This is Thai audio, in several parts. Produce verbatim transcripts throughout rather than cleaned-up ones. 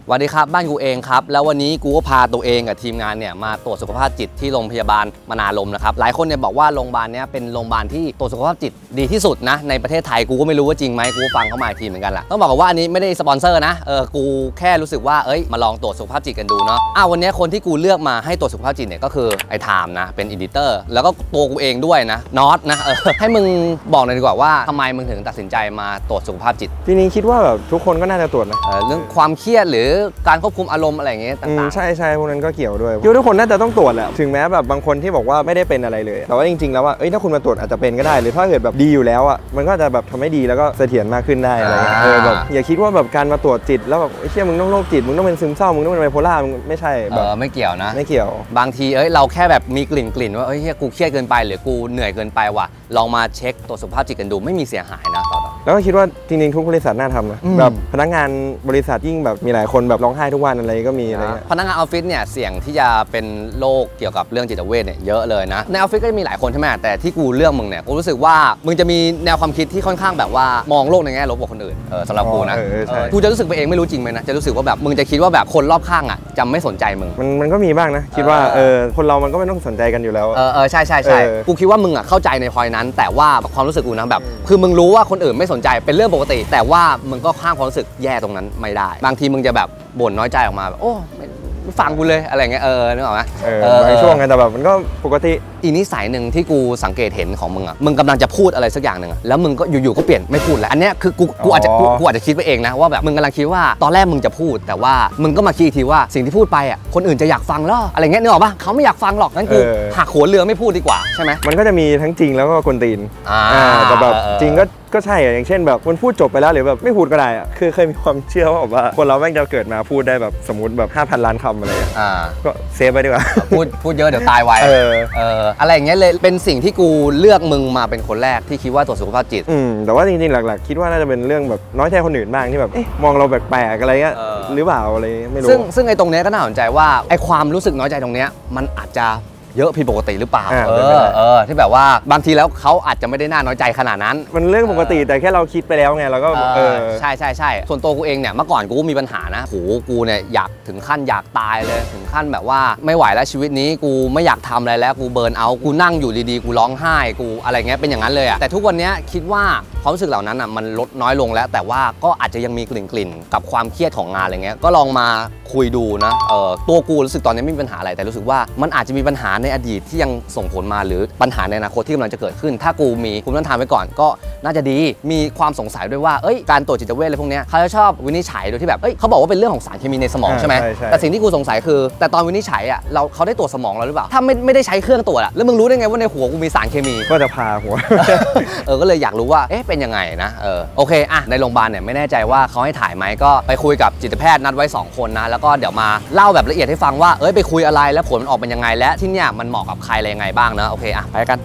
สวัสดีครับบ้านกูเองครับแล้ววันนี้กูก็พาตัวเองกับทีมงานเนี่ยมาตรวจสุขภาพจิตที่โรงพยาบาลมนาลมนะครับหลายคนเนี่ยบอกว่าโรงพยาบาลเนี้ยเป็นโรงพยาบาลที่ตรวจสุขภาพจิตดีที่สุดนะในประเทศไทยกูก็ไม่รู้ว่าจริงไหมกูฟังเข้ามาทีเหมือนกันแหละต้องบอกว่าอันนี้ไม่ได้สปอนเซอร์นะเออกูแค่รู้สึกว่าเอ้ยมาลองตรวจสุขภาพจิตกันดูเนาะอ้าววันนี้คนที่กูเลือกมาให้ตรวจสุขภาพจิตเนี่ยก็คือไอ้ไทม์นะเป็นอีดิเตอร์แล้วก็ตัวกูเองด้วยนะน็อตนะเออให้มึงบอกหน่อยดีกว่าว่าทำไมมึงถึงตัดสินใจมาตรวจสุขภาพจิตทีนี้คิดว่าแบบทุกคนก็น่าจะตรวจนะเรื่องความเครียดหรือการควบคุมอารมณ์อะไรอย่างเงี้ยต่างๆใช่ใช่พวกนั้นก็เกี่ยวด้วยคิดว่าทุกคนน่าจะต้องตรวจแหละถึงแม้แบบบางคนที่บอกว่าไม่ได้เป็นอะไรเลยแต่ว่าจริงๆแล้วว่าเอ้ยถ้าคุณมาตรวจอาจจะเป็นก็ได้หรือถ้าเกิดแบบดีอยู่แล้วอ่ะมันก็จะแบบทำให้ดีแล้วก็เสถียรมากขึ้นได้อะไรเออแบบอย่าคิดว่าแบบการมาตรวจจิตแล้วแบบไอ้เชี่ยมึงต้องโรคจิตมึงต้องเป็นซึมเศร้ามึงต้องเป็นไบโพล่ามึงไม่ใช่แบบไม่เกี่ยวนะไม่เกี่ยวบางทีเอ้ยเราแค่แบบมีกลิ่นกลิ่นว่าเอ้ยกูเครียดเกินไปหรือกูเหนื่อยเกินไปว่ะลองมาเช็คตรวจสุขภาพจิตกันดูไม่มีเสียหายนะแล้วก็คิดว่าจริงๆทุกบริษัทน่าทำนะแบบพนักงานบริษัทยิ่งแบบมีหลายคนแบบร้องไห้ทุกวันอะไรก็มีอะไรพนักงานออฟฟิศเนี่ยเสี่ยงที่จะเป็นโรคเกี่ยวกับเรื่องจิตเวชเนี่ยเยอะเลยนะในออฟฟิศก็มีหลายคนใช่ไหมแต่ที่กูเลือกมึงเนี่ยกูรู้สึกว่ามึงจะมีแนวความคิดที่ค่อนข้างแบบว่ามองโลกในแง่ลบกว่าคนอื่นเออสำหรับกูนะกูจะรู้สึกไปเองไม่รู้จริงไหมนะจะรู้สึกว่าแบบมึงจะคิดว่าแบบคนรอบข้างอ่ะจะไม่สนใจมึงมันมันก็มีบ้างนะคิดว่าเออคนเรามันก็ไม่ต้องสนใจกันอยู่แล้วเออเออใช่ใช่ใช่กูคิดว่ามึงอ่ะเข้าใจในพอยนั้นแต่ว่าความรู้สึกกูนะแบบคือมึงรู้ว่าคนอื่นไม่สนใจเป็นเรื่องปกติแต่ว่ามึงก็ข้ามความรู้สึกแย่ตรงนั้นไม่ได้บางทีมึงจะแบบบ่นน้อยใจออกมาแบบโอ้ฟังกูเลยอะไรเงี้ยเออนึกออกไหมเออในช่วงไงแต่แบบมันก็ปกติอีนิสัยหนึ่งที่กูสังเกตเห็นของมึงอ่ะมึงกำลังจะพูดอะไรสักอย่างหนึ่งแล้วมึงก็อยู่ๆก็เปลี่ยนไม่พูดแล้วอันนี้คือกูกูอาจจะกูอาจจะคิดไปเองนะว่าแบบมึงกำลังคิดว่าตอนแรกมึงจะพูดแต่ว่ามึงก็มาคิดอีกทีว่าสิ่งที่พูดไปอ่ะคนอื่นจะอยากฟังหรออะไรเงี้ยนึกออกปะเขาไม่อยากฟังหรอกงั้นกูหักหัวเรือไม่พูดดีกว่าใช่ไหมมันก็จะมีทั้งจริงแล้วก็กวนตีนแต่แบบจริงก็ก็ใช่อย่างเช่นแบบมันพูดจบไปแล้วหรือแบบไม่พูดก็ได้อะคือเคยมีความเชื่อว่าแบบว่าคนเราแม่งจะเกิดมาพูดได้แบบสมมติแบบ ห้าพัน ล้านคำอะไรอ่ะก็เซฟไปดีกว่าพูดพูดเยอะเดี๋ยวตายไวเออเอออะไรอย่างเงี้ยเลยเป็นสิ่งที่กูเลือกมึงมาเป็นคนแรกที่คิดว่าตรวจสุขภาพจิตอืมแต่ว่าจริงๆหลักๆคิดว่าน่าจะเป็นเรื่องแบบน้อยใจคนอื่นบ้างที่แบบมองเราแปลกๆอะไรเงี้ยหรือเปล่าอะไรไม่รู้ซึ่งซึ่งไอ้ตรงเนี้ยก็น่าสนใจว่าไอ้ความรู้สึกน้อยใจตรงเนี้ยมันอาจจะเยอะผิดปกติหรือเปล่าเออเออที่แบบว่าบางทีแล้วเขาอาจจะไม่ได้น่าน้อยใจขนาดนั้นมันเรื่องปกติแต่แค่เราคิดไปแล้วไงเราก็เออใช่ใช่ใช่ส่วนตัวกูเองเนี่ยเมื่อก่อนกูมีปัญหานะโหกูเนี่ยอยากถึงขั้นอยากตายเลยถึงขั้นแบบว่าไม่ไหวแล้วชีวิตนี้กูไม่อยากทำอะไรแล้วกูเบิร์นเอากูนั่งอยู่ดีๆกูร้องไห้กูอะไรเงี้ยเป็นอย่างนั้นเลยอะแต่ทุกวันนี้คิดว่าความรู้สึกเหล่านั้นอ่ะมันลดน้อยลงแล้วแต่ว่าก็อาจจะยังมีกลิ่นกลิ่นกับความเครียดของงานอะไรเงี้ยก็ลองมาคุยดูนะเออตัวกูรู้สึกตอนนี้ไม่มีปัญหาอะไรแต่รู้สึกว่ามันอาจจะมีปัญหาในอดีตที่ยังส่งผลมาหรือปัญหาในอนาคตที่กำลังจะเกิดขึ้นถ้ากูมีภูมิต้านทานไว้ก่อนก็น่าจะดีมีความสงสัยด้วยว่าเอ้ยการตรวจจิตเวชอะไรพวกนี้เขาจะชอบวินิจฉัยโดยที่แบบเอ้ยเขาบอกว่าเป็นเรื่องของสารเคมีในสมองใช่ไหมแต่สิ่งที่กูสงสัยคือแต่ตอนวินิจฉัยอ่ะเราเขาได้ตรวจสมองเราหรือเปล่าถ้าไม่ไม่ได้ใช้เครื่องตรวจอ่ะแล้วมึงรู้ได้ไงว่าในหัวกูมีสารเคมีก็จะพาหัวเออก็เลยอยากรู้ว่าเอ๊ะเป็นยังไงนะเออโอเคอะในโรงพยาบาลเนี่ยไม่แน่ใจว่าเขาให้ถ่ายไหมก็ไปคุยกับจิตแพทย์นัดไว้สองคนนะแล้วก็เดี๋ยวมาเล่าแบบละเอียดให้ฟังว่าเอ้ยไปคุยอะไรแล้วผลมันออกเป็นยังไงและที่เนี่ยมันเหมาะกับใครอะไรยังไงบ้างนะโอเคอะไปกัน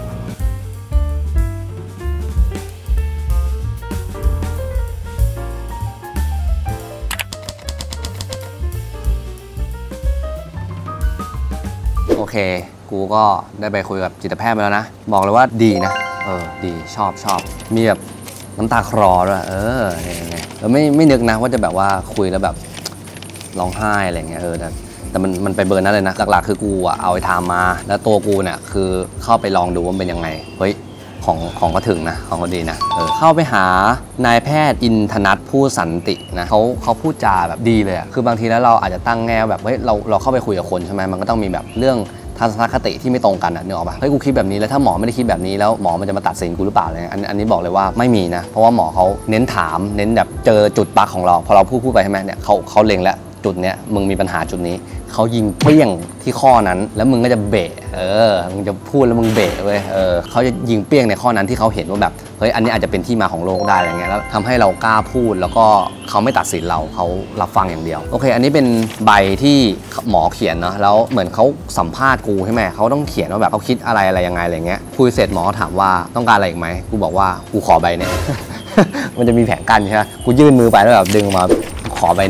โอเคกูก็ได้ไปคุยกับจิตแพทย์ไปแล้วนะบอกเลยว่าดีนะเออดีชอบชอบมีแบบน้ำตาคลอด้วยเออเนี่ยเราไม่ไม่นึกนะว่าจะแบบว่าคุยแล้วแบบร้องไห้อะไรเงี้ยเออแต่แต่มันมันไปเบอร์นั้นเลยนะหลักๆคือกูอะเอาไอ้ไทม์มาแล้วตัวกูเนี่ยคือเข้าไปลองดูว่าเป็นยังไงเฮ้ยของของก็ถึงนะของก็ดีนะเออเข้าไปหานายแพทย์อินทนัทผู้สันตินะเขาเขาพูดจาแบบดีเลยอะคือบางทีแล้วเราอาจจะตั้งแง่แบบเฮ้ยเราเราเข้าไปคุยกับคนใช่ไหมมันก็ต้องมีแบบเรื่องทัศนคติที่ไม่ตรงกันอ่ะนึกออกป่ะเฮ้ยกูคิดแบบนี้แล้วถ้าหมอไม่ได้คิดแบบนี้แล้วหมอมันจะมาตัดสินกูหรือเปล่าอะไรอันอันนี้บอกเลยว่าไม่มีนะเพราะว่าหมอเขาเน้นถามเน้นแบบเจอจุดปักของเราพอเราพูดพูดไปใช่ไหมเนี่ยเขาเขาเล็งแล้วจุดเนี้ยมึงมีปัญหาจุดนี้เขายิงเปี้ยงที่ข้อนั้นแล้วมึงก็จะเบะเออมึงจะพูดแล้วมึงเบะเว้ยเออเขาจะยิงเปี้ยงในข้อนั้นที่เขาเห็นว่าแบบเฮ้ยอันนี้อาจจะเป็นที่มาของโรคได้อะไรเงี้ยแล้วทำให้เรากล้าพูดแล้วก็เขาไม่ตัดสินเราเขารับฟังอย่างเดียวโอเคอันนี้เป็นใบที่หมอเขียนเนาะแล้วเหมือนเขาสัมภาษณ์กูใช่ไหมเขาต้องเขียนว่าแบบเขาคิดอะไรอะไรยังไงอะไรเงี้ยคุยเสร็จหมอถามว่าต้องการอะไรอีกไหมกูบอกว่ากูขอใบเนี่ย มันจะมีแผงกั้นใช่ไหมกูยื่นมือไปแล้วแบบดึงมาขอใบเนี้ยเอ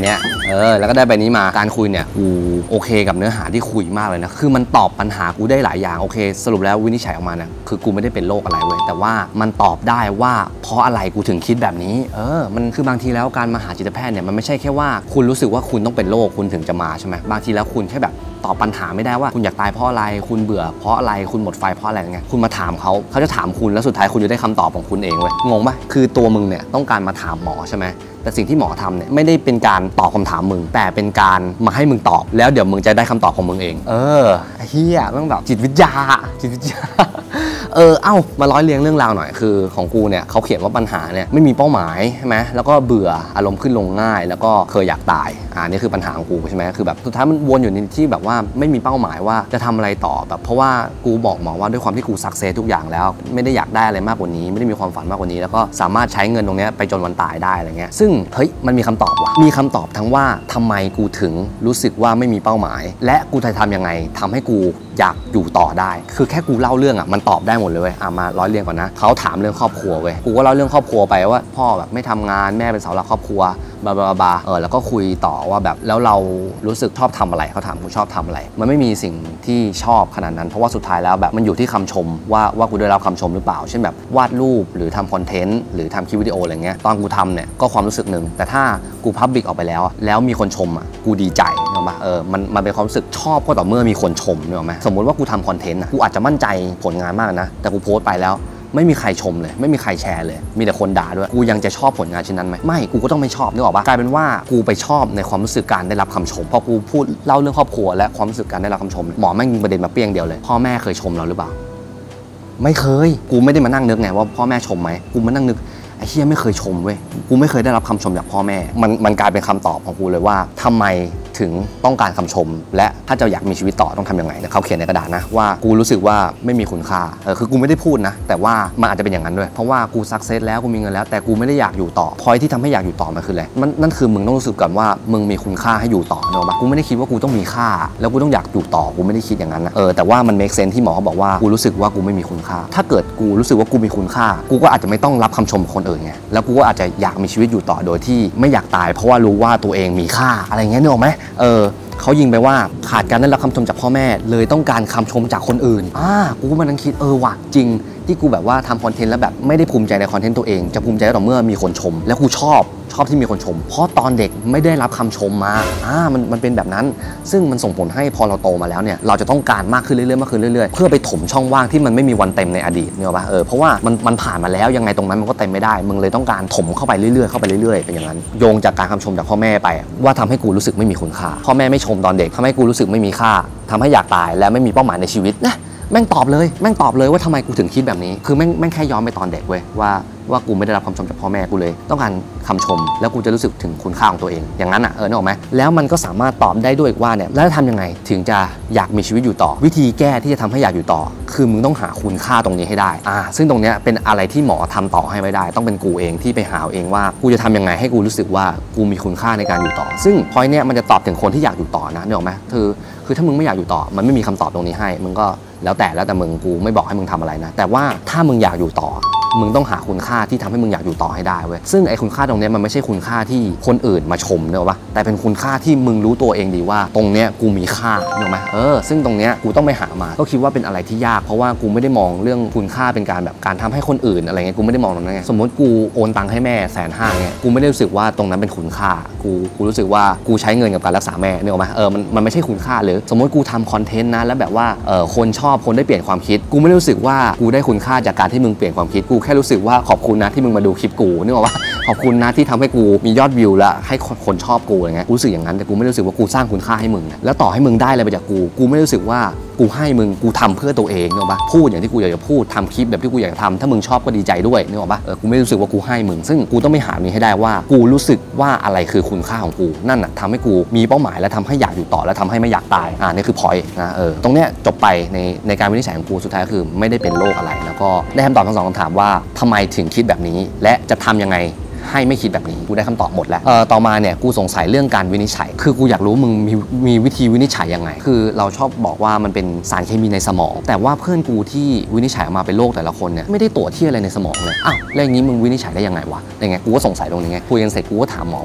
เออแล้วก็ได้ใบนี้มาการคุยเนี่ยกูโอเคกับเนื้อหาที่คุยมากเลยนะคือมันตอบปัญหากูได้หลายอย่างโอเคสรุปแล้ววินิจฉัยออกมาเนี่ยคือกูไม่ได้เป็นโรคอะไรเว้ยแต่ว่ามันตอบได้ว่าเพราะอะไรกูถึงคิดแบบนี้เออมันคือบางทีแล้วการมาหาจิตแพทย์เนี่ยมันไม่ใช่แค่ว่าคุณรู้สึกว่าคุณต้องเป็นโรคคุณถึงจะมาใช่ไหมบางทีแล้วคุณแค่แบบตอบปัญหาไม่ได้ว่าคุณอยากตายเพราะอะไรคุณเบื่อเพราะอะไรคุณหมดไฟเพราะอะไรเงี้ยคุณมาถามเขาเขาจะถามคุณแล้วสุดท้ายคุณจะได้คำตอบของคุณเองเว้ยงงปะคือตัวมึงเนี่ยต้องการมาถามหมอใช่ไหมแต่สิ่งที่หมอทำเนี่ยไม่ได้เป็นการตอบคำถามมึงแต่เป็นการมาให้มึงตอบแล้วเดี๋ยวมึงจะได้คำตอบของมึงเองเออเฮียต้องแบบจิตวิทยาจิตวิทยาเออเอ้ามาร้อยเรียงเรื่องราวหน่อยคือของกูเนี่ยเขาเขียนว่าปัญหาเนี่ยไม่มีเป้าหมายใช่ไหมแล้วก็เบื่ออารมณ์ขึ้นลงง่ายแล้วก็เคยอยากตายอ่านี่คือปัญหาของกูใช่ไหมคือแบบสุดท้ายมันวนอยู่ในที่แบบว่าไม่มีเป้าหมายว่าจะทำอะไรต่อแบบเพราะว่ากูบอกหมอว่าด้วยความที่กูสักเซสทุกอย่างแล้วไม่ได้อยากได้อะไรมากกว่านี้ไม่ได้มีความฝันมากกว่านี้แล้วก็สามารถใช้เงินตรงนี้ไปจนวันตายได้อะไรเงี้ยซึ่งเฮ้ยมันมีคำตอบว่ะมีคำตอบทั้งว่าทำไมกูถึงรู้สึกว่าไม่มีเป้าหมายและกูจะทำยังไงทำให้กูอยากอยู่ต่อได้คือแค่กูเล่าเรื่องอ่ะมันตอบได้หมดเลยเว้ยอ่ะมาร้อยเรียงก่อนนะเขาถามเรื่องครอบครัวเว้ยกูก็เล่าเรื่องครอบครัวไปว่าพ่อแบบไม่ทำงานแม่เป็นเสาหลักครอบครัวบาบาบาเออแล้วก็คุยต่อว่าแบบแล้วเรารู้สึกชอบทำอะไรเขาถามกูชอบทำอะไรมันไม่มีสิ่งที่ชอบขนาดนั้นเพราะว่าสุดท้ายแล้วแบบมันอยู่ที่คำชมว่าว่ากูได้รับคำชมหรือเปล่าเช่นแบบวาดรูปหรือทำคอนเทนต์หรือทำคลิปวิดีโออะไรเงี้ยตอนกูทำเนี่ยก็ความรู้สึกหนึ่งแต่ถ้ากูพับบิกออกไปแล้วแล้วมีคนชมอ่ะกูดีใจเนอะปะเออมันมันเป็นความรู้สึกชอบก็ต่อเมื่อมีคนชมเนอะไหมสมมติว่ากูทำคอนเทนต์นะกูอาจจะมั่นใจผลงานมากนะแต่กูโพสต์ไปแล้วไม่มีใครชมเลยไม่มีใครแชร์เลยมีแต่คนด่าด้วยกูยังจะชอบผลงานชิ้นนั้นไหมไม่กูก็ต้องไม่ชอบนึกออกปะกลายเป็นว่ากูไปชอบในความรู้สึกการได้รับคำชมพอกูพูดเล่าเรื่องครอบครัวและความรู้สึกการได้รับคำชมหมอแม่งยิงประเด็นมาเปี้ยงเดียวเลยพ่อแม่เคยชมเราหรือเปล่าไม่เคยกูไม่ได้มานั่งนึกไงว่าพ่อแม่ชมไหมกูมานั่งนึกไอ้เฮียไม่เคยชมเว้ยกูไม่เคยได้รับคำชมจากพ่อแม่มันมันกลายเป็นคำตอบของกูเลยว่าทำไมถึงต้องการคำชมและถ้าจะอยากมีชีวิตต่อต้องทำยังไงเขาเขียนในกระดาษนะว่ากูรู้สึกว่าไม่มีคุณค่าเออคือกูไม่ได้พูดนะแต่ว่ามันอาจจะเป็นอย่างนั้นด้วยเพราะว่ากูซักเซสแล้วกูมีเงินแล้วแต่กูไม่ได้อยากอยู่ต่อพอยที่ทำให้อยากอยู่ต่อมันคืออะไรมันนั่นคือมึงต้องรู้สึกก่อนว่ามึงมีคุณค่าให้อยู่ต่อเนอะกูไม่ได้คิดว่ากูต้องมีค่าแล้วกูต้องอยากอยู่ต่อกูไม่ได้คิดอย่างนั้นนะเออแต่ว่ามันเมคเซนส์ที่หมอเขาบอกว่ากูรู้สึกว่ากูไม่มีคุณค่าถ้าเกิดกูรู้สึกว่ากูมีคุณค่ากูก็อาจจะไม่ต้องรับคำชมคนอื่นไงแล้วกูก็อาจจะอยากมีชีวิตอยู่ต่อโดยที่ไม่อยากตายเพราะว่ารู้ว่าตัวเองมีค่าอะไรเงี้ยนึกออกไหมเออเขายิงไปว่าขาดการได้รับคำชมจากพ่อแม่เลยต้องการคำชมจากคนอื่นอ่ากูก็มานั่งคิดเออว่ะจริงที่กูแบบว่าทำคอนเทนต์แล้วแบบไม่ได้ภูมิใจในคอนเทนต์ตัวเองจะภูมิใจต่อเมื่อมีคนชมแล้วกูชอบชอบที่มีคนชมเพราะตอนเด็กไม่ได้รับคำชมมาอ่ามันมันเป็นแบบนั้นซึ่งมันส่งผลให้พอเราโตมาแล้วเนี่ยเราจะต้องการมากขึ้นเรื่อยๆมากขึ้นเรื่อยๆเพื่อไปถมช่องว่างที่มันไม่มีวันเต็มในอดีตเนี่ยป่ะเออเพราะว่ามันมันผ่านมาแล้วยังไงตรงนั้นมันก็เต็มไม่ได้มึงเลยต้องการถมเข้าไปเรื่อยๆเข้าไปเรื่อยๆเป็นอย่างนั้นโยงจากการคำชมจากพ่อแม่ไปว่าทำให้กูรู้สึกไม่มีคุณค่าพ่อแม่ไม่ชมตอนเด็กทำให้กูรู้สึกไม่มีค่าทำให้อยากตายและไม่มีเป้าหมายในชีวิตนะแม่งตอบเลยแม่งตอบเลยว่าทำไมกูถึงคิดแบบนี้คือแม่งแม่งแค่ย้อนไปตอนเด็กเว้ยว่าว่ากูไม่ได้รับคำชมจากพ่อแม่กูเลยต้องการคำชมแล้วกูจะรู้สึกถึงคุณค่าของตัวเองอย่างนั้นอ่ะเออนึกออกไหมแล้วมันก็สามารถตอบได้ด้วยว่าเนี่ยแล้วทำยังไงถึงจะอยากมีชีวิตอยู่ต่อวิธีแก้ที่จะทำให้อยากอยู่ต่อคือมึงต้องหาคุณค่าตรงนี้ให้ได้อ่าซึ่งตรงเนี้ยเป็นอะไรที่หมอทำต่อให้ไม่ได้ต้องเป็นกูเองที่ไปหาเองว่ากูจะทำยังไงให้กูรู้สึกว่ากูมีคุณค่าในการอยู่ต่อซึ่งพอยเนี้ยมันจะตอบถึงคนที่อยากอยู่ต่อนะนึกออกไหมคือคือถ้ามึงไม่อยากอยู่ต่อมันไม่มีคำตอบตรงนี้ให้มึงก็แล้วแต่แล้วแต่มึงกูไม่บอกให้มึงทำอะไรนะแต่ว่าถ้ามึงอยากอยู่ต่อมึงต้องหาคุณค่าที่ทำให้มึงอยากอยู่ต่อให้ได้เว้ยซึ่งไอ้คุณค่าตรงนี้มันไม่ใช่คุณค่าที่คนอื่นมาชมเนอะวะแต่เป็นคุณค่าที่มึงรู้ตัวเองดีว่าตรงเนี้ยกูมีค่าเนอะไหมเออซึ่งตรงเนี้ยกูต้องไปหามาก็คิดว่าเป็นอะไรที่ยากเพราะว่ากูไม่ได้มองเรื่องคุณค่าเป็นการแบบการทำให้คนอื่นอะไรเงี้ยกูไม่ได้มองตรงนั้นไงสมมติกูโอนตังค์ให้แม่แสนห้าเงี้ยกูไม่ได้รู้สึกว่าตรงนั้นเป็นคุณค่ากูกูรู้สึกว่ากูใช้เงินกับการรักษาแม่เนอะไหมเออมันมันไม่ใช่คุณค่าหรือสมมติกูทำคอนเทนต์นะแล้วแบบว่าเออคนชอบคนได้เปลี่ยนความคิดกูไม่ได้รู้สึกว่ากูได้คุณค่าจากการที่มึงเปลี่ยนความคิดกูแค่รู้สึกว่าขอบคุณนะที่มึงมาดูคลิปกูนึกออกว่าขอบคุณนะที่ทำให้กูมียอดวิวและให้คนชอบกูอะไรเงี้ยกูรู้สึกอย่างนั้นแต่กูไม่รู้สึกว่ากูสร้างคุณค่าให้มึงแล้วต่อให้มึงได้อะไรไปจากกูกูไม่รู้สึกว่ากูให้มึงกูทำเพื่อตัวเองนึกออกปะพูดอย่างที่กูอยากจะพูดทำคลิปแบบที่กูอยากจะทำถ้ามึงชอบก็ดีใจด้วยนึกออกปะเออกูไม่รู้สึกว่ากูให้มึงซึ่งกูต้องไปหานี้ให้ได้ว่ากูรู้สึกว่าอะไรคือคุณค่าของกูนั่นน่ะทำให้กูมีเป้าหมายและทำให้อยากอยู่ต่อและทำให้ไม่อยากตายอ่านี่คือพอยต์นะเออตรงเนี้ยจบไปในในการวินิจฉัยของกูสุดท้ายคือไม่ได้เป็นโรคอะไรแล้วก็ได้คำตอบทั้งสองคำถามว่าทำไมถึงคิดแบบนี้และจะทำยังไงให้ไม่คิดแบบนี้กูได้คำตอบหมดแล้วเออต่อมาเนี่ยกูสงสัยเรื่องการวินิจฉัยคือกูอยากรู้มึงมีมีวิธีวินิจฉัยยังไงคือเราชอบบอกว่ามันเป็นสารเคมีในสมองแต่ว่าเพื่อนกูที่วินิจฉัยออกมาเป็นโรคแต่ละคนเนี่ยไม่ได้ตรวจที่อะไรในสมองเลยอ้าวแล้วอย่างนี้มึงวินิจฉัยได้ยังไงวะอย่างเงี้ยกูก็สงสัยตรงนี้ไงคุยกันเสร็จกูก็ถามหมอว่า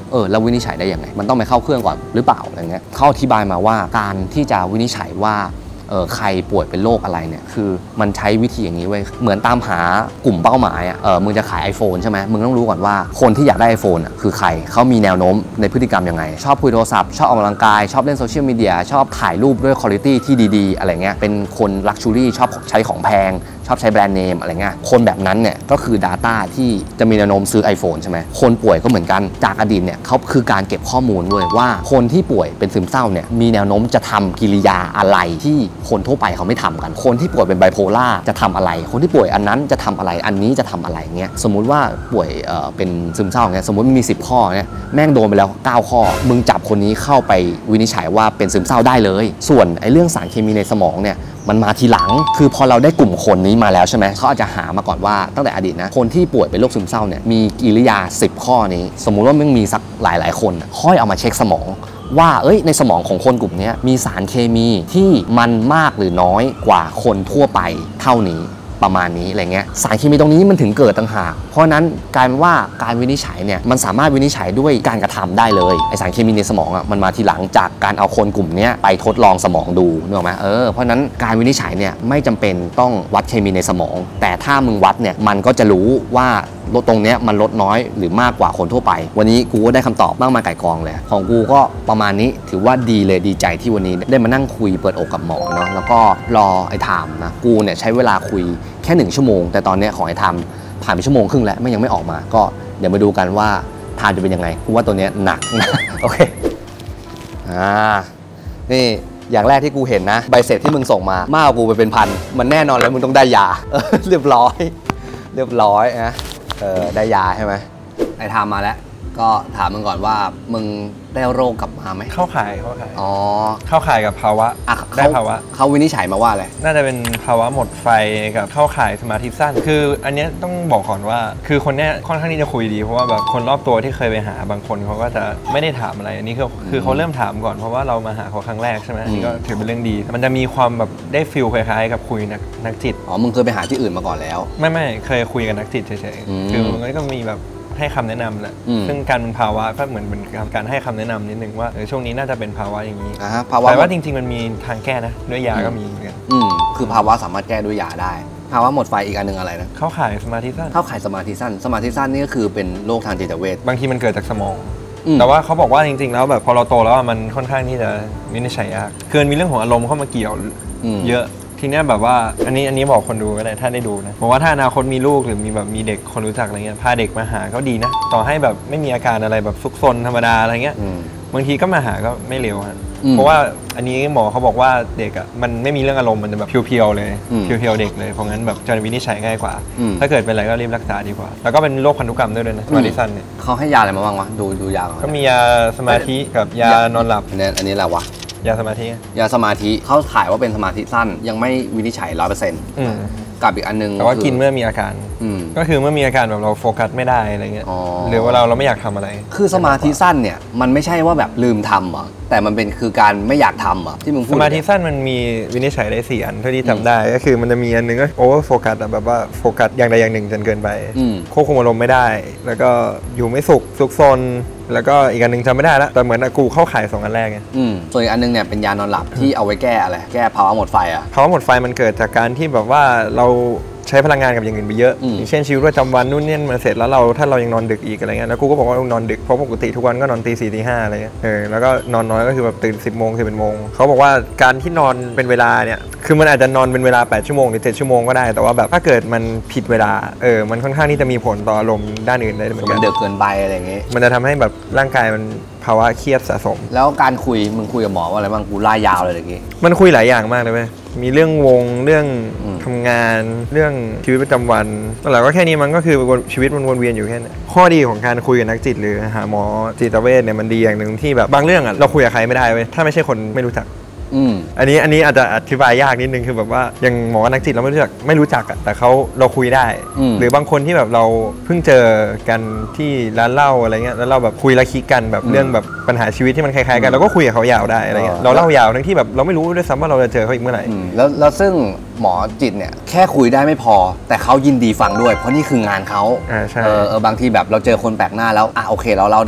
เออแล้ววินิจฉัยได้ยังไงมันต้องไปเข้าเครื่องก่อนหรือเปล่าอะไรเงี้ยเขาอธิบายมาว่าการที่จะวินิจฉัยว่าเออใครป่วยเป็นโรคอะไรเนี่ยคือมันใช้วิธีอย่างนี้เว้ยเหมือนตามหากลุ่มเป้าหมายอ่ะเออมึงจะขาย iPhone ใช่ไหมมึงต้องรู้ก่อนว่าคนที่อยากได้ iPhone อ่ะคือใครเขามีแนวโน้มในพฤติกรรมยังไงชอบคุยโทรศัพท์ชอบออกกำลังกายชอบเล่นโซเชียลมีเดียชอบถ่ายรูปด้วยคุณภาพที่ดีๆอะไรเงี้ยเป็นคนลักชัวรี่ชอบใช้ของแพงชอบใช้แบรนด์เนมอะไรเงี้ยคนแบบนั้นเนี่ยก็คือ Data ที่จะมีแนวโน้มซื้อ iPhone ใช่ไหมคนป่วยก็เหมือนกันจากอดีตเนี่ยเขาคือการเก็บข้อมูลด้วยว่าคนที่ป่วยเป็นซึมเศร้าเนี่ยมีแนวโน้มจะทำกิริยาอะไรที่คนทั่วไปเขาไม่ทำกันคนที่ป่วยเป็นไบโพล่าจะทำอะไรคนที่ป่วยอันนั้นจะทำอะไรอันนี้จะทำอะไรเงี้ยสมมุติว่าป่วยเอ่อเป็นซึมเศร้าเนี่ยสมมติมีสิบข้อเนี่ยแม่งโดนไปแล้วเก้าข้อมึงจับคนนี้เข้าไปวินิจฉัยว่าเป็นซึมเศร้าได้เลยส่วนไอ้เรื่องสารเคมีในสมองเนี่ยมันมาทีหลังคือพอเราได้กลุ่มคนนี้มาแล้วใช่ไหมเขาอาจจะหามาก่อนว่าตั้งแต่อดีตนะคนที่ป่วยเป็นโรคซึมเศร้าเนี่ยมีกิริยาสิบข้อนี้สมมุติว่ามันมีสักหลายหลายคนค่อยเอามาเช็คสมองว่าเอ้ยในสมองของคนกลุ่มนี้มีสารเคมีที่มันมากหรือน้อยกว่าคนทั่วไปเท่านี้ประมาณนี้อะไรเงี้ยสารเคมีตรงนี้มันถึงเกิดต่างหากเพราะนั้นกลายเป็นว่าการวินิจฉัยเนี่ยมันสามารถวินิจฉัยด้วยการกระทำได้เลยไอสารเคมีในสมองอ่ะมันมาทีหลังจากการเอาคนกลุ่มนี้ไปทดลองสมองดูนึกออกไหมเออเพราะนั้นการวินิจฉัยเนี่ยไม่จำเป็นต้องวัดเคมีในสมองแต่ถ้ามึงวัดเนี่ยมันก็จะรู้ว่าลดตรงเนี้ยมันลดน้อยหรือมากกว่าคนทั่วไปวันนี้กูก็ได้คำตอบมากมายไก่กองเลยของกูก็ประมาณนี้ถือว่าดีเลยดีใจที่วันนี้ได้มานั่งคุยเปิดอกกับหมอเนาะแล้วก็รอไอ้ไทม์นะกูเนี่ยใช้เวลาคุยแค่หนึ่งชั่วโมงแต่ตอนนี้ของไอ้ไทม์ผ่านไปชั่วโมงครึ่งแล้วไม่ยังไม่ออกมาก็เดี๋ยวมาดูกันว่าไทม์จะเป็นยังไงกูว่าตัวเนี้ยหนักนะโอเคอ่านี่อย่างแรกที่กูเห็นนะใบเสร็จที่มึงส่งมามากกว่ากูไปเป็นพันมันแน่นอนแล้วมึงต้องได้ยาเรียบร้อยเรียบร้อยนะเออได้ยาใช่ไหมไอ้ไทม์มาแล้วก็ถามมึงก่อนว่ามึงได้โรคกลับมาไหมเข้าข่ายเข้าข่ายอ๋อเข้าข่ายกับภาวะได้ภาวะเขาวินิจฉัยมาว่าอะไรน่าจะเป็นภาวะหมดไฟกับเข้าข่ายสมาธิสั้นคืออันนี้ต้องบอกก่อนว่าคือคนนี้ค่อนข้างที่จะคุยดีเพราะว่าแบบคนรอบตัวที่เคยไปหาบางคนเขาก็จะไม่ได้ถามอะไรอันนี้คือคือเขาเริ่มถามก่อนเพราะว่าเรามาหาเขาครั้งแรกใช่ไหมอันนี้ก็ถือเป็นเรื่องดีมันจะมีความแบบได้ฟิลคล้ายๆกับคุยนักนักจิตอ๋อมึงเคยไปหาที่อื่นมาก่อนแล้วไม่ไม่เคยคุยกับนักจิตเฉยๆคือมันก็มีแบบให้คำแนะนำแหละซึ่งการเป็นภาวะก็เหมือนเป็นการให้คำแนะนำนิดนึงว่าช่วงนี้น่าจะเป็นภาวะอย่างนี้แต่ว่าจริงๆมันมีทางแก้นะด้วยยาก็มีเหมือนกันอืมคือภาวะสามารถแก้ด้วยยาได้ภาวะหมดไฟอีกอันหนึ่งอะไรนะเข้าข่ายสมาธิสั้นเข้าข่ายสมาธิสั้นสมาธิสั้นนี่ก็คือเป็นโรคทางจิตเวชบางทีมันเกิดจากสมองแต่ว่าเขาบอกว่าจริงๆแล้วแบบพอเราโตแล้วมันค่อนข้างที่จะวินิจฉัยยากเกินมีเรื่องของอารมณ์เข้ามาเกี่ยวเยอะทีนี้แบบว่าอันนี้อันนี้บอกคนดูก็ได้ถ้าได้ดูนะบอกว่าถ้าอนาคตมีลูกหรือมีแบบมีเด็กคนรู้จักอะไรเงี้ยพาเด็กมาหาก็ดีนะต่อให้แบบไม่มีอาการอะไรแบบซุกซนธรรมดาอะไรเงี้ยบางทีก็มาหาก็ไม่เร็วฮะเพราะว่าอันนี้หมอเขาบอกว่าเด็กอ่ะมันไม่มีเรื่องอารมณ์มันจะแบบเพียวๆเลยเพียวๆเด็กเลยเพราะงั้นแบบจะวินิจฉัยง่ายกว่าถ้าเกิดเป็นอะไรก็รีบรักษาดีกว่าแล้วก็เป็นโรคพันธุกรรมด้วยนะสมาธิสั้นเนี่ยเขาให้ยาอะไรมาบ้างวะดูดูยาก็มียาสมาธิกับยานอนหลับอันนี้อันนี้อะไรวะยาสมาธิยาสมาธิเขาขายว่าเป็นสมาธิสั้นยังไม่วินิจฉัยร้อยเปอร์เซ็นต์กับอีกอันนึงแต่ว่ากินเมื่อมีอาการก็คือเมื่อมีอาการแบบเราโฟกัสไม่ได้อะไรเงี้ยหรือว่าเราเราไม่อยากทำอะไรคือสมาธิสั้นเนี่ยมันไม่ใช่ว่าแบบลืมทำอ่ะแต่มันเป็นคือการไม่อยากทำอ่ะที่มึงพูดสมาธิสั้นมันมีวินิจฉัยได้สี่อันเท่าที่จำได้ก็คือมันจะมีอันนึงก็โอเวอร์โฟกัสแบบว่าโฟกัสอย่างใดอย่างหนึ่งจนเกินไปควบคุมอารมณ์ไม่ได้แล้วก็อยู่ไม่สุขซุกซนแล้วก็อีกอันนึงจำไม่ได้แล้วแต่เหมือนกูเข้าข่ายสองอันแรกไงส่วนอีกอันนึงเนี่ยเป็นยานอนหลับที่เอาไว้แก้อะไรแก้ภาวะหมดไฟอ่ะภาวะหมดไฟมันเกิดจากการที่แบบว่าเราใช้พลังงานกับอย่างอื่นไปเยอะอย่างเช่นชีวิตประจำวันนู่นนี่มาเสร็จแล้วเราถ้าเรายังนอนดึกอีกอะไรเงี้ยแล้วกูก็บอกว่านอนดึกเพราะปกติทุกวันก็นอนตีสี่ตีห้าอะไรเงี้ยเออแล้วก็นอนน้อยก็คือแบบตื่นสิบโมงสิบเอ็ดโมงเขาบอกว่าการที่นอนเป็นเวลาเนี่ยคือมันอาจจะนอนเป็นเวลาแปดชั่วโมงหรือเจ็ดชั่วโมงก็ได้แต่ว่าแบบถ้าเกิดมันผิดเวลาเออมันค่อนข้างที่จะมีผลต่ออารมณ์ด้านอื่นได้เหมือนกันมันเดือดเกินไปอะไรเงี้ยมันจะทำให้แบบร่างกายมันภาวะเครียดสะสมแล้วการคุยมึงคุยกับหมอว่าอะไรบ้างกูล่ายาวเลยเมื่อกี้มันคุยหลายอย่างมากเลยไหมมีเรื่องวงเรื่องทำงานเรื่องชีวิตประจำวันแล้วก็แค่นี้มันก็คือชีวิตมันวนเวียนอยู่แค่นี้ข้อดีของการคุยกับนักจิตหรือหาหมอจิตเวชเนี่ยมันดีอย่างหนึ่งที่แบบบางเรื่องอ่ะเราคุยกับใครไม่ได้เว้ยถ้าไม่ใช่คนไม่รู้จักอันนี้อันนี้อาจจะอธิบายยากนิดนึงคือแบบว่าอย่างหมอนักจิตเราไม่รู้จักไม่รู้จักอะแต่เขาเราคุยได้หรือบางคนที่แบบเราเพิ่งเจอกันที่ร้านเหล้าอะไรเงี้ยแล้วเราแบบคุยและคิดกันแบบเรื่องแบบปัญหาชีวิตที่มันคล้ายๆกันเราก็คุยกับเขายาวได้อะไรเงี้ยเราเล่ายาวทั้งที่แบบเราไม่รู้ด้วยซ้ำว่าเราจะเจอเขาอีกเมื่อไหร่แล้วแล้วซึ่งหมอจิตเนี่ยแค่คุยได้ไม่พอแต่เขายินดีฟังด้วยเพราะนี่คืองานเขาเออเออบางทีแบบเราเจอคนแปลกหน้าแล้วอ่ะโอเคเราเล่าได้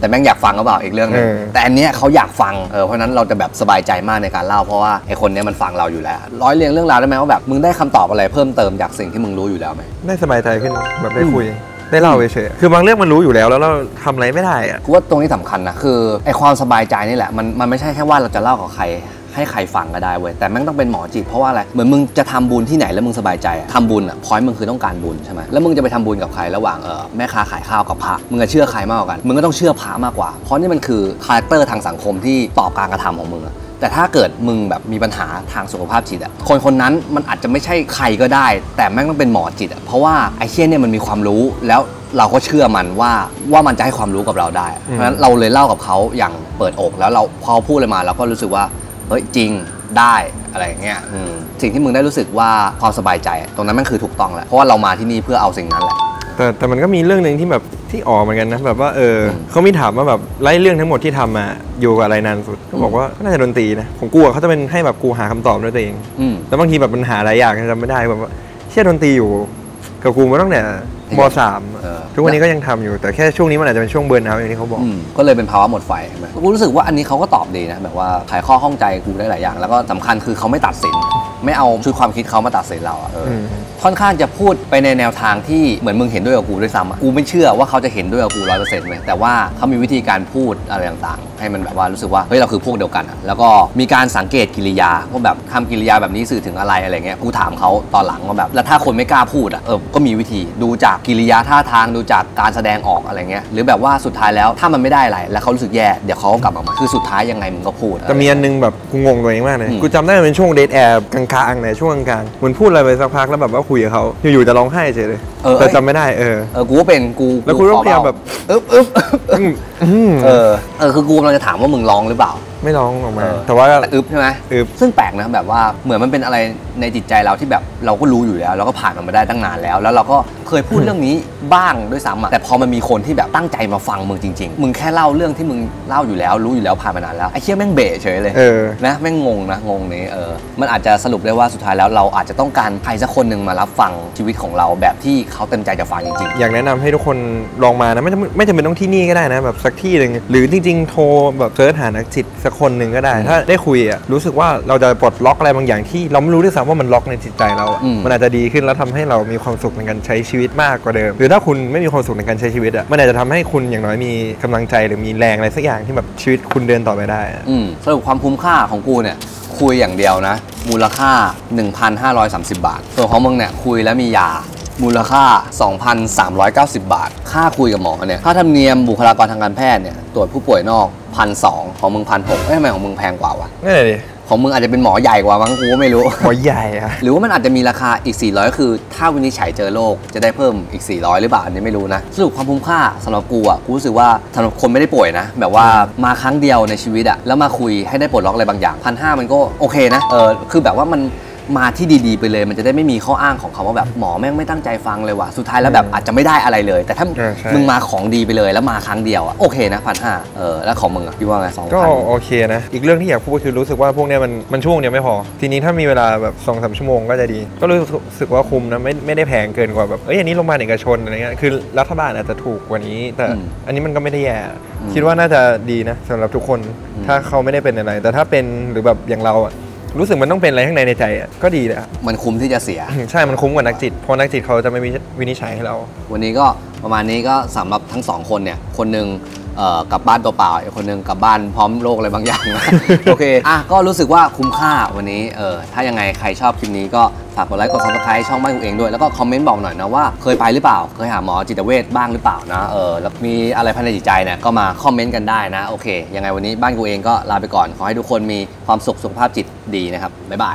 แต่แม่งอยากฟังก็เปล่าอีกเรื่องนึงแต่อันเนี้ยเขาอยากฟังเออเพราะนั้นเราจะแบบสบายใจมากในการเล่าเพราะว่าไอคนนี้มันฟังเราอยู่แล้วร้อยเรียงเรื่องราวได้ไหมว่าแบบมึงได้คำตอบอะไรเพิ่มเติมจากสิ่งที่มึงรู้อยู่แล้วไหมได้สบายใจขึ้นแบบได้คุยได้เล่าเฉยคือบางเรื่องมันรู้อยู่แล้วแล้วเราทำอะไรไม่ได้อะกูว่าตรงนี้สำคัญนะคือไอความสบายใจนี่แหละมันมันไม่ใช่แค่ว่าเราจะเล่ากับใครให้ใครฟังก็ได้เว้ยแต่แม่งต้องเป็นหมอจิตเพราะว่าอะไรเหมือนมึงจะทำบุญที่ไหนแล้วมึงสบายใจทำบุญอ่ะพอยต์มึงคือต้องการบุญใช่ไหมแล้วมึงจะไปทำบุญกับใครระหว่างเออแม่ค้าขายข้าวกับพระมึงจะเชื่อใครมากกว่ากันมึงก็ต้องเชื่อพระมากกว่าเพราะนี่มันคือคาแรคเตอร์ทางสังคมที่ตอบการกระทำของมึงแต่ถ้าเกิดมึงแบบมีปัญหาทางสุขภาพจิตอ่ะคนคนนั้นมันอาจจะไม่ใช่ใครก็ได้แต่แม่งต้องเป็นหมอจิตอ่ะเพราะว่าไอ้เชี่ยเนี่ยมันมีความรู้แล้วเราก็เชื่อมันว่าว่ามันจะให้ความรู้กับเราได้เพราะฉะนั้นเราเลยเล่ากับเขาอย่างเปิดอกแล้วเราพอพูดเลยมาเราก็รู้สึกว่าเฮ้ยจริงได้อะไรอย่างเงี้ยสิ่งที่มึงได้รู้สึกว่าความสบายใจตรงนั้นมันคือถูกต้องแหละเพราะว่าเรามาที่นี่เพื่อเอาสิ่งนั้นแหละแต่แต่มันก็มีเรื่องนึงที่แบบที่ออกเหมือนกันนะแบบว่าเออเขามีถามว่าแบบไล่เรื่องทั้งหมดที่ทำมาอยู่กับอะไรนานสุดเขาบอกว่าน่าจะดนตรีนะผมกลัวเขาจะเป็นให้แบบกูหาคำตอบด้วยตัวเองแล้วบางทีแบบมันหาหลายอย่างจำไม่ได้แบบว่าเชื่อดนตรีอยู่กับกูมาตั้งแต่ม.สาม ทุกวันนี้ก็ยังทำอยู่แต่แค่ช่วงนี้มันอาจจะเป็นช่วงเบิร์นเอาท์อย่างที่เขาบอกก็เลยเป็นภาวะหมดไฟใช่ไหมกูรู้สึกว่าอันนี้เขาก็ตอบดีนะแบบว่าไขข้อข้องใจกูได้หลายอย่างแล้วก็สำคัญคือเขาไม่ตัดสินไม่เอาชุดความคิดเขามาตัดสินเราอ่ะค่อนข้างจะพูดไปในแนวทางที่เหมือนมึงเห็นด้วยกับกูด้วยซ้ำกูไม่เชื่อว่าเขาจะเห็นด้วยกับกูร้อยเปอร์เซ็นต์เลยแต่ว่าเขามีวิธีการพูดอะไรต่างๆให้มันแบบว่ารู้สึกว่าเฮ้ยเราคือพวกเดียวกันอ่ะแล้วก็มีการสังเกตกิริยาว่าแบบคำกิริยาแบบนี้สื่อถึงอะไรอะไรเงี้ยกูถามเขาตอนหลังว่าแบบแล้วถ้าคนไม่กล้าพูดอ่ะเออก็มีวิธีดูจากกิริยาท่าทางดูจากการแสดงออกอะไรเงี้ยหรือแบบว่าสุดท้ายแล้วถ้ามันไม่ได้อะไรแล้วเขารู้สึกแย่เดี๋ยวเขาก็กลับมาคือสุดท้ายยังไงมึงก็พูดแต่มีอันนึงแบบกูงงตัวเองมากเลยกูจำได้เป็นช่วงเดทแอร์กลางๆในช่วงกลางๆมันพูดอะไรไปสักพักแล้วแบบว่าคุยกับเขาอยู่ๆจะร้องไห้เฉยเลยแต่จำไม่ได้เออเออกูก็เป็นกูแล้วกูต้องพยายามแบบอึ๊บอึ๊บเออเออคือกูกำลังจะถามว่ามึงร้องหรือเปล่าไม่ร้องออกมาแต่ว่าอึ๊บใช่ไหมอึ๊บซึ่งแปลกนะแบบว่าเหมือนมันเป็นอะไรในจิตใจเราที่แบบเราก็รู้อยู่แล้วเราก็ผ่านมันมาได้ตั้งนานแล้วแล้วเราก็เคยพูดเรื่องนี้บ้างด้วยซ้ำอ่ะแต่พอมันมีคนที่แบบตั้งใจมาฟังมึงจริงๆมึงแค่เล่าเรื่องที่มึงเล่าอยู่แล้วรู้อยู่แล้วผ่านมานานแล้วไอ้เชี่ยแม่งเบะเฉยเลยนะแม่งงงนะงงนี้เออมันอาจจะสรุปได้ว่าสุดท้ายแล้วเราอาจจะต้องการใครสักคนหนึ่งมารับฟังชีวิตของเราแบบที่เขาเต็มใจจะฟังจริงๆอยากแนะนำให้ทุกคนลองมานะไม่ไม่จำเป็นต้องที่นี่ก็ได้นะแบบสักที่นึงหรือจริงๆโทรแบบเสิร์ชหานักจิตสักคนหนึ่งก็ได้ถ้าได้คุยอ่ะรู้สึกว่าเราจะปลดล็อกอะไรบางอย่างที่เราไม่รู้ด้วยซ้ำว่ามันล็อกในจิตใจเราอ่ะมันอาจจะดีขึ้นแล้วทำให้เรามีความสุขในการใช้ชีวิตมากกว่าเดิมหรือถ้าคุณไม่มีความสุขในการใช้ชีวิตอ่ะมันอาจจะทำให้คุณอย่างน้อยมีกำลังใจหรือมีแรงอะไรสักอย่างที่แบบชีวิตคุณเดินต่อไปได้อืมสรุปความคุ้มค่าของกูเนี่ยคุยอย่างเดียวนะมูลค่า หนึ่งพันห้าร้อยสามสิบ บาทส่วนของมึงเนี่ยคุยแล้วมียามูลค่า สองพันสามร้อยเก้าสิบ บาทค่าคุยกับหมอเนี่ยค่าธรรมเนียมบุคลากรทางการแพทย์เนี่ยตรวจผู้ป่วยนอก หนึ่งพันสองร้อย ของมึง หนึ่งพันหกร้อย เอ้ยทำไมของมึงแพงกว่าวะนั่นแหละดิของมึงอาจจะเป็นหมอใหญ่กว่ามั้งกูก็ไม่รู้หมอใหญ่อะหรือว่ามันอาจจะมีราคาอีกสี่ร้อยคือถ้าวินิจฉัยเจอโรคจะได้เพิ่มอีกสี่ร้อยหรือเปล่าอันนี้ไม่รู้นะสรุปความคุ้มค่าสำหรับกูอ่ะกูรู้สึกว่าสำหรับคนไม่ได้ป่วยนะแบบว่ามาครั้งเดียวในชีวิตอ่ะแล้วมาคุยให้ได้ปลดล็อกอะไรบางอย่าง หนึ่งพันห้าร้อย มันก็โอเคนะเออคือแบบว่ามันมาที่ดีๆไปเลยมันจะได้ไม่มีข้ออ้างของเขาว่าแบบหมอแม่งไม่ตั้งใจฟังเลยว่ะสุดท้ายแล้วแบบอาจจะไม่ได้อะไรเลยแต่ถ้ามึงมาของดีไปเลยแล้วมาครั้งเดียวอ่ะโอเคนะพันห้าเออแล้วของมึงอ่ะพี่ว่าไงสองพันก็โอเคนะอีกเรื่องที่อยากพูดคือรู้สึกว่าพวกนี้มันมันช่วงเดียวไม่พอทีนี้ถ้ามีเวลาแบบสองสามชั่วโมงก็จะดีก็รู้สึกว่าคุ้มนะไม่ไม่ได้แพงเกินกว่าแบบเอ้ยอันนี้โรงพยาบาลเอกชนอะไรเงี้ยคือรัฐบาลอาจจะถูกกว่านี้แต่อันนี้มันก็ไม่ได้แย่คิดว่าน่าจะดีนะสำหรับทุกคนถ้าเขาไม่ได้เป็นอะไรแต่ถ้าเป็นหรือแบบอย่างเราอ่ะรู้สึกมันต้องเป็นอะไรข้างในในใจอ่ะก็ดีเลยมันคุ้มที่จะเสียใช่มันคุ้มกว่านักจิตเพราะนักจิตเขาจะไม่วินิจฉัยให้เราวันนี้ก็ประมาณนี้ก็สำหรับทั้งสองคนเนี่ยคนหนึ่งกลับบ้านตัวเปล่าอีกคนหนึ่งกลับบ้านพร้อมโรคอะไรบางอย่างนะโอเคอ่ะก็รู้สึกว่าคุ้มค่าวันนี้เออถ้ายังไงใครชอบคลิปนี้ก็ฝากกดไลค์กดซับสไครต์ช่องบ้านกูเองด้วยแล้วก็คอมเมนต์บอกหน่อยนะว่าเคยไปหรือเปล่าเคยหาหมอจิตเวชบ้างหรือเปล่านะเออแล้วมีอะไรภายในจิตใจเนี่ยก็มาคอมเมนต์กันได้นะโอเคยังไงวันนี้บ้านกูเองก็ลาไปก่อนขอให้ทุกคนมีความสุขสุขภาพจิตดีนะครับบ๊ายบาย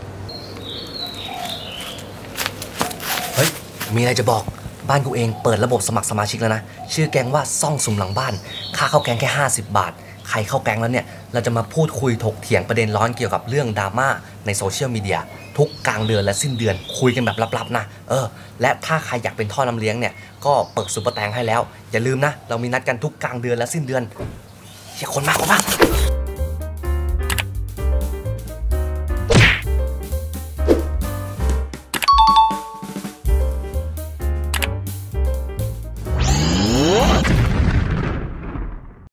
เฮ้ยมีอะไรจะบอกบ้านกูเองเปิดระบบสมัครสมาชิกแล้วนะชื่อแก๊งว่าซ่องสุมหลังบ้านค่าเข้าแก๊งแค่ห้าสิบบาทใครเข้าแก๊งแล้วเนี่ยเราจะมาพูดคุยถกเถียงประเด็นร้อนเกี่ยวกับเรื่องดราม่าในโซเชียลมีเดียทุกกลางเดือนและสิ้นเดือนคุยกันแบบลับๆนะเออและถ้าใครอยากเป็นท่อน้ำเลี้ยงเนี่ยก็เปิดซุปเปอร์แตงให้แล้วอย่าลืมนะเรามีนัดกันทุกกลางเดือนและสิ้นเดือนอย่าคนมากคนมาก